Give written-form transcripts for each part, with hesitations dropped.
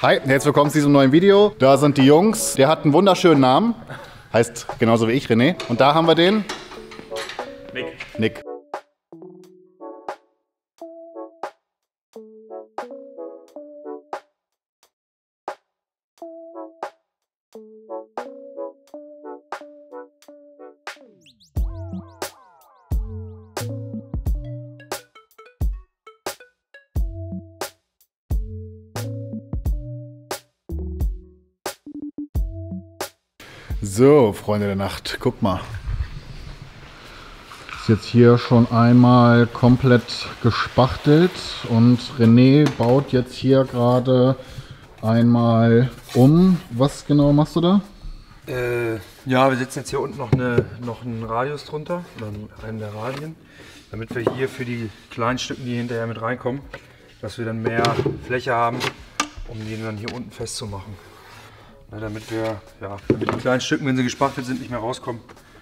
Hi, herzlich willkommen zu diesem neuen Video. Da sind die Jungs. Der hat einen wunderschönen Namen. Heißt genauso wie ich, René. Und da haben wir den Nick. So, Freunde der Nacht, guck mal. Ist jetzt hier schon einmal komplett gespachtelt und René baut jetzt hier gerade einmal um. Was genau machst du da? Ja, wir setzen jetzt hier unten noch einen Radius drunter, oder einen der Radien, damit wir hier für die kleinen Stücken, die hinterher mit reinkommen, dass wir dann mehr Fläche haben, um die dann hier unten festzumachen. Ja, damit die kleinen Stücken, wenn sie gespachtelt sind, nicht mehr rauskommen.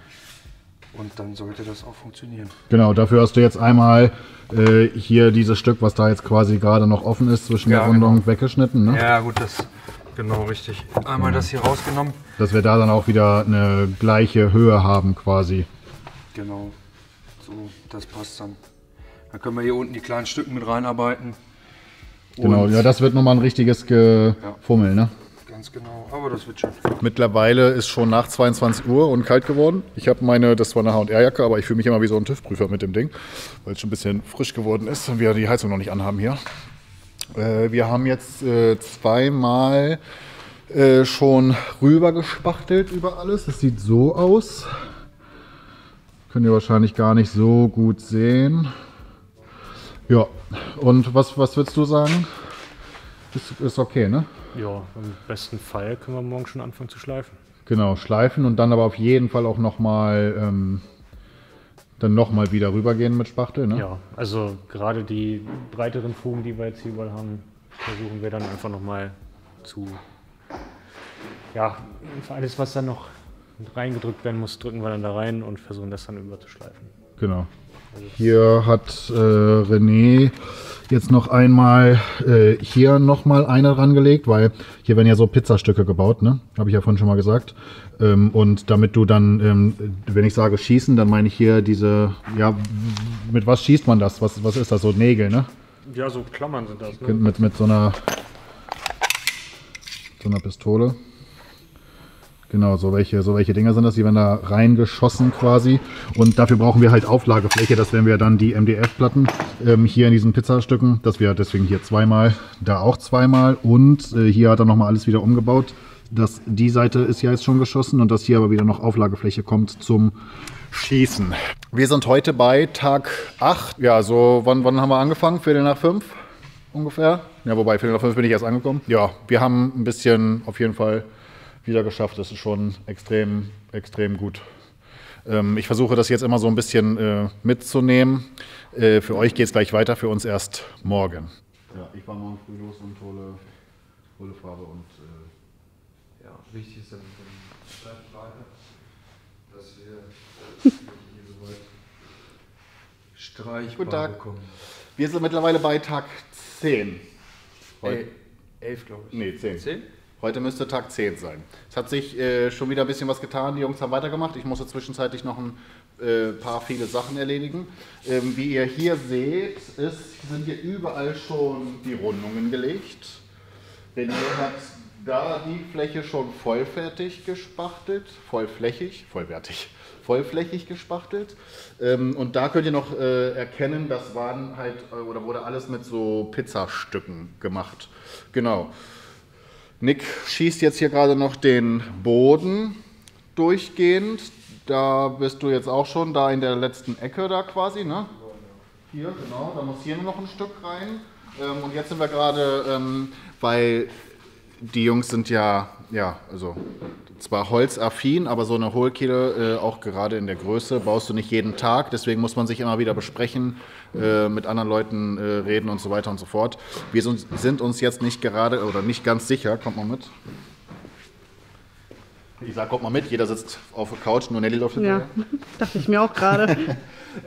Und dann sollte das auch funktionieren. Genau, dafür hast du jetzt einmal hier dieses Stück, was da jetzt quasi gerade noch offen ist, zwischen der Rundung weggeschnitten. Ne? Ja gut, das genau richtig. Einmal das hier rausgenommen. Dass wir da dann auch wieder eine gleiche Höhe haben quasi. Genau, so, das passt dann. Dann können wir hier unten die kleinen Stücken mit reinarbeiten. Genau, ja, das wird nochmal ein richtiges Gefummel, ne? Ganz genau, aber das wird schon. Mittlerweile ist schon nach 22 Uhr und kalt geworden. Ich habe meine, das war eine H&R-Jacke, aber ich fühle mich immer wie so ein TÜV-Prüfer mit dem Ding, weil es schon ein bisschen frisch geworden ist und wir die Heizung noch nicht anhaben hier. Wir haben jetzt zweimal schon rüber gespachtelt über alles. Das sieht so aus. Könnt ihr wahrscheinlich gar nicht so gut sehen. Ja, und was würdest du sagen? Ist okay, ne? Ja, im besten Fall können wir morgen schon anfangen zu schleifen. Genau, schleifen und dann aber auf jeden Fall auch nochmal wieder rübergehen mit Spachtel, ne? Ja, also gerade die breiteren Fugen, die wir jetzt hier überall haben, versuchen wir dann einfach nochmal zu, ja, für alles, was dann noch reingedrückt werden muss, drücken wir dann da rein und versuchen das dann überzuschleifen. Genau. Hier hat René jetzt noch einmal hier nochmal eine rangelegt, weil hier werden ja so Pizzastücke gebaut, ne? Habe ich ja vorhin schon mal gesagt. Und damit du dann, wenn ich sage schießen, dann meine ich hier diese, ja, mit was schießt man das? Was ist das? So Nägel, ne? Ja, so Klammern sind das, ne? Mit so einer Pistole. Genau, so welche Dinger sind das, die werden da reingeschossen quasi und dafür brauchen wir halt Auflagefläche, das wären wir dann die MDF-Platten hier in diesen Pizzastücken, das wäre deswegen hier zweimal, da auch zweimal und hier hat er nochmal alles wieder umgebaut. Die Seite ist ja jetzt schon geschossen und dass hier aber wieder noch Auflagefläche kommt zum Schießen. Wir sind heute bei Tag 8, ja so, wann haben wir angefangen? 4:45 ungefähr? Ja, wobei 4:45 bin ich erst angekommen. Ja, wir haben ein bisschen auf jeden Fall wieder geschafft. Das ist schon extrem gut. Ich versuche das jetzt immer so ein bisschen mitzunehmen. Für euch geht es gleich weiter, für uns erst morgen. Ja, ich war morgen früh los und hole Farbe und ja, wichtig ist dann Schleifschleife, dass wir hier soweit streichbar bekommen. Wir sind mittlerweile bei Tag 10. 11 glaube ich. Nee, 10. Heute müsste Tag 10 sein. Es hat sich schon wieder ein bisschen was getan. Die Jungs haben weitergemacht. Ich musste zwischenzeitlich noch ein paar viele Sachen erledigen. Wie ihr hier seht, sind hier überall schon die Rundungen gelegt. René hat da die Fläche schon vollflächig gespachtelt. Vollflächig gespachtelt. Und da könnt ihr noch erkennen, das waren halt, oder wurde alles mit so Pizzastücken gemacht. Genau. Nick schießt jetzt hier gerade noch den Boden durchgehend. Da bist du jetzt auch schon da in der letzten Ecke da quasi, ne? Hier, genau, da muss hier nur noch ein Stück rein. Und jetzt sind wir gerade, weil die Jungs sind ja, also zwar holzaffin, aber so eine Hohlkehle, auch gerade in der Größe, baust du nicht jeden Tag. Deswegen muss man sich immer wieder besprechen, mit anderen Leuten reden und so weiter und so fort. Wir sind uns jetzt nicht gerade oder nicht ganz sicher. Kommt mal mit. Ich sag, kommt mal mit. Jeder sitzt auf der Couch, nur Nelly läuft hinterher. Ja, dachte ich mir auch gerade.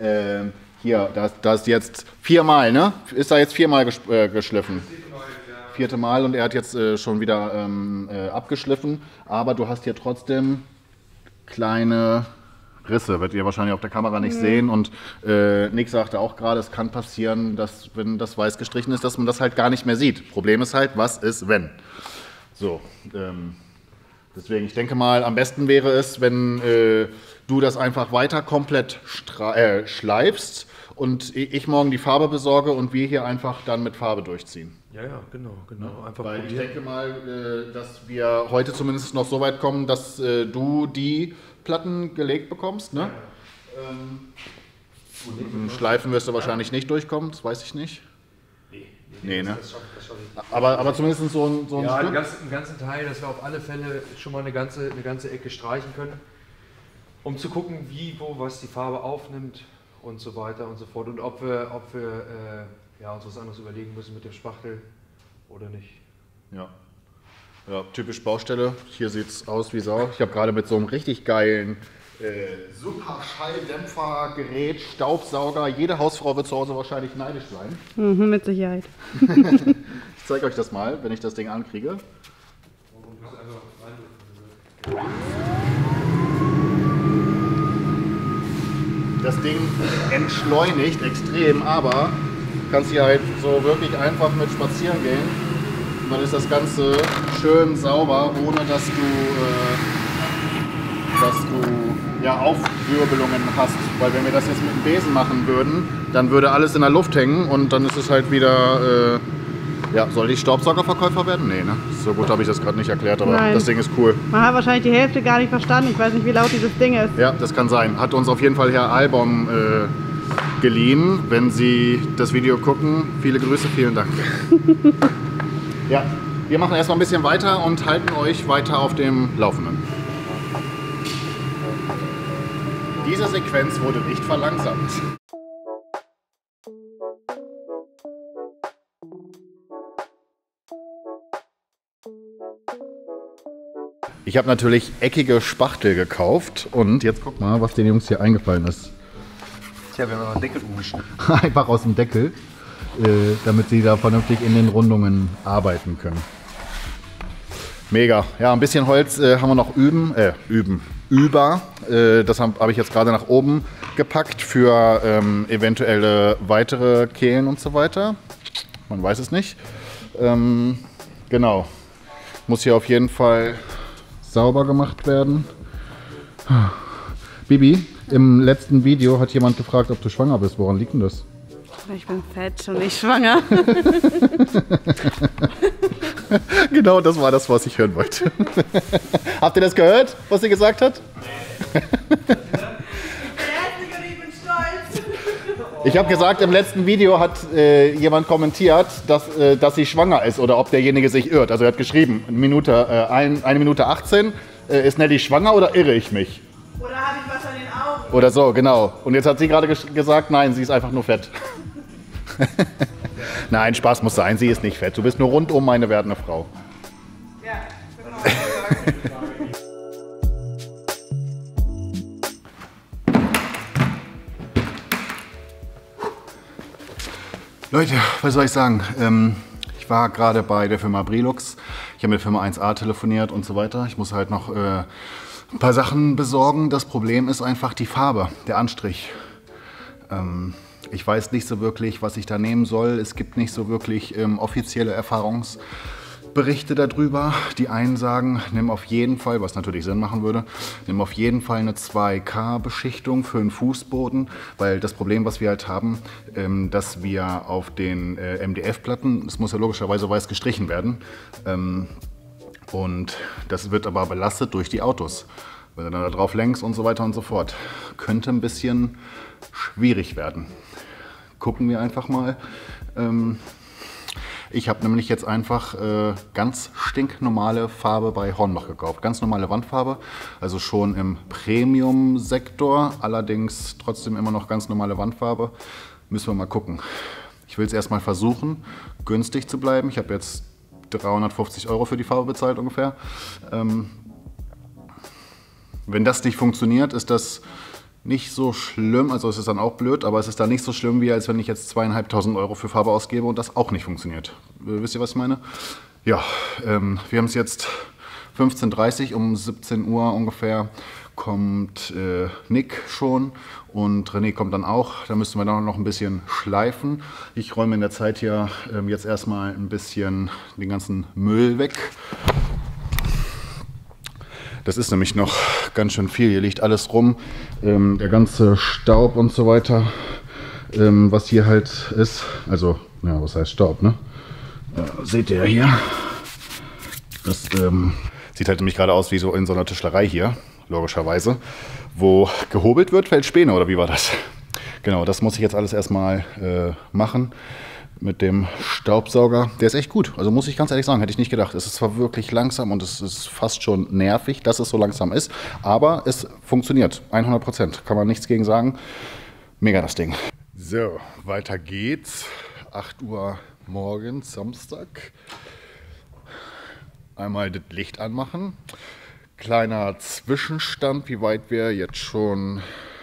Hier, da ist jetzt 4-mal, ne? Ist da jetzt 4-mal geschliffen? 4. Mal und er hat jetzt schon wieder abgeschliffen. Aber du hast hier trotzdem kleine Risse, werdet ihr wahrscheinlich auf der Kamera nicht sehen. Und Nick sagte auch gerade, es kann passieren, dass, wenn das weiß gestrichen ist, dass man das halt gar nicht mehr sieht. Problem ist halt, was ist, wenn? So, deswegen, ich denke mal, am besten wäre es, wenn du das einfach weiter komplett schleifst und ich morgen die Farbe besorge und wir hier einfach dann mit Farbe durchziehen. Ja, genau. Einfach Weil ich probieren. denke mal, dass wir heute zumindest noch so weit kommen, dass du die Platten gelegt bekommst, ne? Schleifen wirst du wahrscheinlich nicht durchkommen, das weiß ich nicht. Nee, ne? Das schaff ich. Aber zumindest so ein Ja, Stück. den ganzen Teil, dass wir auf alle Fälle schon mal eine ganze Ecke streichen können, um zu gucken, wie, wo, was die Farbe aufnimmt und so weiter und so fort. Und ob wir uns was anderes überlegen müssen mit dem Spachtel oder nicht. Ja. Ja, typisch Baustelle. Hier sieht es aus wie Sau. Ich habe gerade mit so einem richtig geilen super Schalldämpfergerät, Staubsauger. Jede Hausfrau wird zu Hause wahrscheinlich neidisch sein. Mhm, mit Sicherheit. Ich zeige euch das mal, wenn ich das Ding ankriege. Das Ding entschleunigt extrem, aber du kannst hier halt so wirklich einfach mit spazieren gehen. Und dann ist das Ganze schön sauber, ohne dass du Aufwirbelungen hast. Weil wenn wir das jetzt mit dem Besen machen würden, dann würde alles in der Luft hängen und dann ist es halt wieder... soll ich Staubsaugerverkäufer werden? Nee, ne? So gut habe ich das gerade nicht erklärt, aber Nein. das Ding ist cool. Man hat wahrscheinlich die Hälfte gar nicht verstanden. Ich weiß nicht, wie laut dieses Ding ist. Ja, das kann sein. Hat uns auf jeden Fall Herr Albaum geliehen. Wenn Sie das Video gucken, viele Grüße, vielen Dank. Ja, wir machen erstmal ein bisschen weiter und halten euch weiter auf dem Laufenden. Diese Sequenz wurde nicht verlangsamt. Ich habe natürlich eckige Spachtel gekauft und jetzt guck mal, was den Jungs hier eingefallen ist. Tja, wir haben noch einen Deckel umgeschnitten. Einfach aus dem Deckel, damit sie da vernünftig in den Rundungen arbeiten können. Mega. Ja, ein bisschen Holz haben wir noch über. Das habe ich jetzt gerade nach oben gepackt für eventuelle weitere Kehlen und so weiter. Man weiß es nicht. Genau. Muss hier auf jeden Fall sauber gemacht werden. Bibi, im letzten Video hat jemand gefragt, ob du schwanger bist. Woran liegt denn das? Ich bin fett und nicht schwanger. Genau, das war das, was ich hören wollte. Habt ihr das gehört, was sie gesagt hat? Ich habe gesagt, im letzten Video hat jemand kommentiert, dass sie schwanger ist oder ob derjenige sich irrt. Also er hat geschrieben, 1 Minute 18, ist Nelly schwanger oder irre ich mich? Oder habe ich was an den Augen? Oder so, genau. Und jetzt hat sie gerade gesagt, nein, sie ist einfach nur fett. Nein, Spaß muss sein, sie ist nicht fett. Du bist nur rundum meine werdende Frau. Ja, genau. Leute, was soll ich sagen? Ich war gerade bei der Firma Brilux. Ich habe mit Firma 1A telefoniert und so weiter. Ich muss halt noch ein paar Sachen besorgen. Das Problem ist einfach die Farbe, der Anstrich. Ich weiß nicht so wirklich, was ich da nehmen soll. Es gibt nicht so wirklich offizielle Erfahrungsberichte darüber. Die einen sagen, nimm auf jeden Fall, was natürlich Sinn machen würde, nimm auf jeden Fall eine 2K-Beschichtung für den Fußboden, weil das Problem, was wir halt haben, dass wir auf den MDF-Platten, es muss ja logischerweise weiß gestrichen werden, und das wird aber belastet durch die Autos. Wenn du dann da drauf lenkst und so weiter und so fort. Könnte ein bisschen schwierig werden. Gucken wir einfach mal. Ich habe nämlich jetzt einfach ganz stinknormale Farbe bei Hornbach gekauft. Ganz normale Wandfarbe, also schon im Premium-Sektor, allerdings trotzdem immer noch ganz normale Wandfarbe. Müssen wir mal gucken. Ich will es erstmal versuchen, günstig zu bleiben. Ich habe jetzt 350 € für die Farbe bezahlt ungefähr. Wenn das nicht funktioniert, ist das nicht so schlimm, also es ist dann auch blöd, aber es ist dann nicht so schlimm, wie als wenn ich jetzt 2.500 Euro für Farbe ausgebe und das auch nicht funktioniert. Wisst ihr, was ich meine? Ja, wir haben es jetzt 15:30 Uhr, um 17 Uhr ungefähr kommt Nick schon und René kommt dann auch. Da müssen wir dann noch ein bisschen schleifen. Ich räume in der Zeit hier jetzt erstmal ein bisschen den ganzen Müll weg. Das ist nämlich noch ganz schön viel. Hier liegt alles rum. Der ganze Staub und so weiter, was hier halt ist. Also, ja, was heißt Staub, ne? Seht ihr hier? Das sieht halt nämlich gerade aus wie so in so einer Tischlerei hier, logischerweise. Wo gehobelt wird, fällt Späne, oder wie war das? Genau, das muss ich jetzt alles erstmal machen. Mit dem Staubsauger. Der ist echt gut. Also muss ich ganz ehrlich sagen, hätte ich nicht gedacht. Es ist zwar wirklich langsam und es ist fast schon nervig, dass es so langsam ist, aber es funktioniert. 100%. Kann man nichts gegen sagen. Mega das Ding. So, weiter geht's. 8 Uhr morgens, Samstag. Einmal das Licht anmachen. Kleiner Zwischenstand, wie weit wir jetzt schon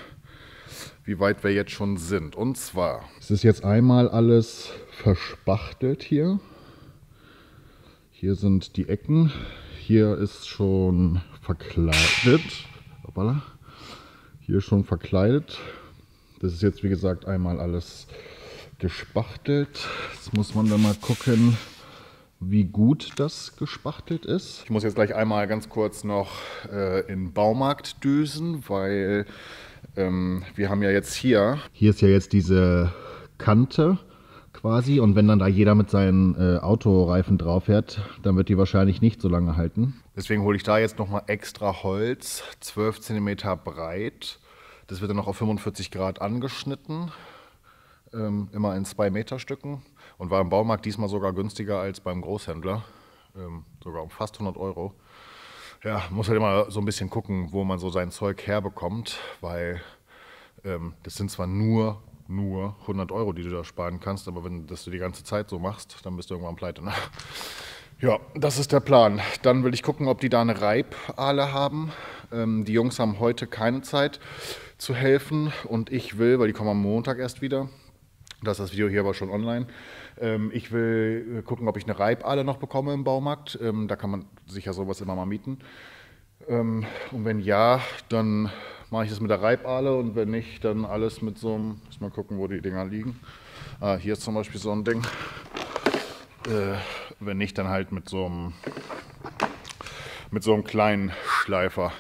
sind. Und zwar, es ist jetzt einmal alles verspachtelt hier. Hier sind die Ecken. Hier ist schon verkleidet. Hoppala. Hier schon verkleidet. Das ist jetzt, wie gesagt, einmal alles gespachtelt. Jetzt muss man dann mal gucken, wie gut das gespachtelt ist. Ich muss jetzt gleich einmal ganz kurz noch in den Baumarkt düsen, weil wir haben ja jetzt hier ist ja jetzt diese Kante quasi und wenn dann da jeder mit seinen Autoreifen drauf fährt, dann wird die wahrscheinlich nicht so lange halten. Deswegen hole ich da jetzt nochmal extra Holz, 12 cm breit. Das wird dann noch auf 45 Grad angeschnitten, immer in 2 Meter Stücken und war im Baumarkt diesmal sogar günstiger als beim Großhändler, sogar um fast 100 Euro. Ja, muss halt immer so ein bisschen gucken, wo man so sein Zeug herbekommt, weil das sind zwar nur 100 Euro, die du da sparen kannst, aber wenn das du die ganze Zeit so machst, dann bist du irgendwann pleite. Ne? Ja, das ist der Plan. Dann will ich gucken, ob die da eine Reibahle haben. Die Jungs haben heute keine Zeit zu helfen und ich will, weil die kommen am Montag erst wieder, das ist das Video hier aber schon online. Ich will gucken, ob ich eine Reibahle noch bekomme im Baumarkt. Da kann man sich ja sowas immer mal mieten. Und wenn ja, dann mache ich das mit der Reibahle und wenn nicht, dann alles mit so einem, muss mal gucken, wo die Dinger liegen. Hier ist zum Beispiel so ein Ding. Wenn nicht, dann halt mit so einem kleinen Schleifer.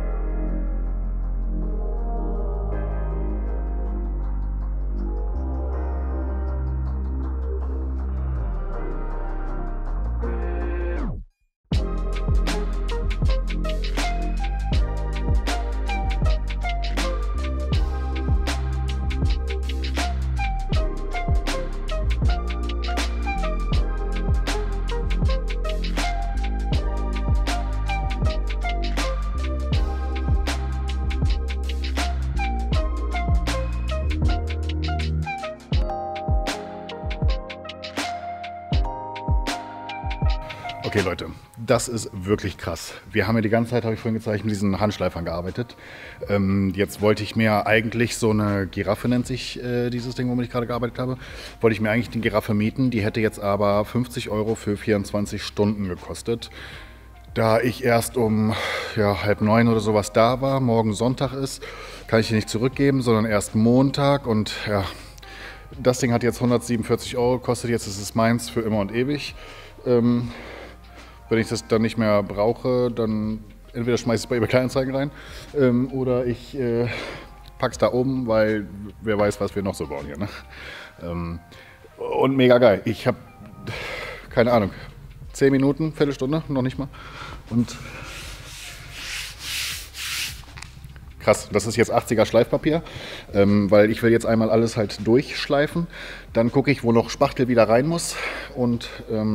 Okay Leute, das ist wirklich krass. Wir haben ja die ganze Zeit, habe ich vorhin gezeigt, mit diesen Handschleifern gearbeitet. Jetzt wollte ich mir eigentlich so eine Giraffe, nennt sich dieses Ding, womit ich gerade gearbeitet habe, wollte ich mir eigentlich die Giraffe mieten. Die hätte jetzt aber 50 Euro für 24 Stunden gekostet. Da ich erst um 8:30 oder sowas da war, morgen Sonntag ist, kann ich die nicht zurückgeben, sondern erst Montag. Und ja, das Ding hat jetzt 147 Euro gekostet, jetzt ist es meins für immer und ewig. Wenn ich das dann nicht mehr brauche, dann entweder schmeiße ich es bei eBay Kleinanzeigen rein oder ich packe es da oben, weil wer weiß, was wir noch so bauen hier. Ne? Und mega geil. Ich habe, keine Ahnung, 10 Minuten, Viertelstunde, noch nicht mal. Und krass, das ist jetzt 80er Schleifpapier, weil ich will jetzt einmal alles halt durchschleifen. Dann gucke ich, wo noch Spachtel wieder rein muss und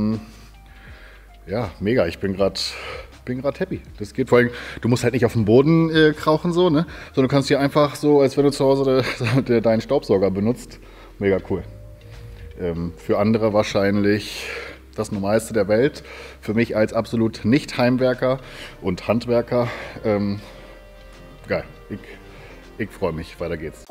ja, mega. Ich bin gerade happy. Das geht vor allem, du musst halt nicht auf dem Boden krauchen so, ne? Sondern du kannst hier einfach so, als wenn du zu Hause deinen Staubsauger benutzt. Mega cool. Für andere wahrscheinlich das Normalste der Welt. Für mich als absolut nicht Heimwerker und Handwerker, geil. Ich freue mich. Weiter geht's.